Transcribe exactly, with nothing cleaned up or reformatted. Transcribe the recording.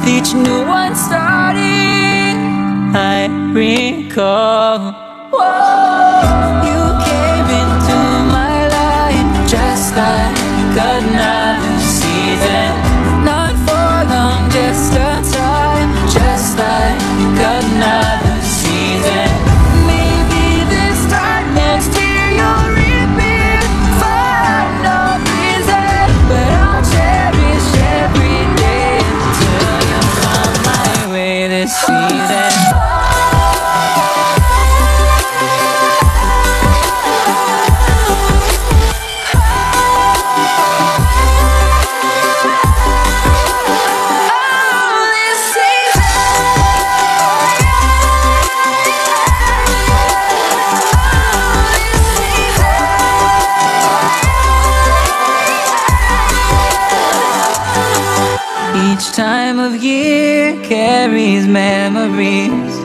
each new one starting, I recall. Whoa, you came into my life just like another season. Not for long, just a time, just like another season. Maybe this time next year you'll reappear for no reason, but I'll cherish every day until you come my way this season. Each time of year carries memories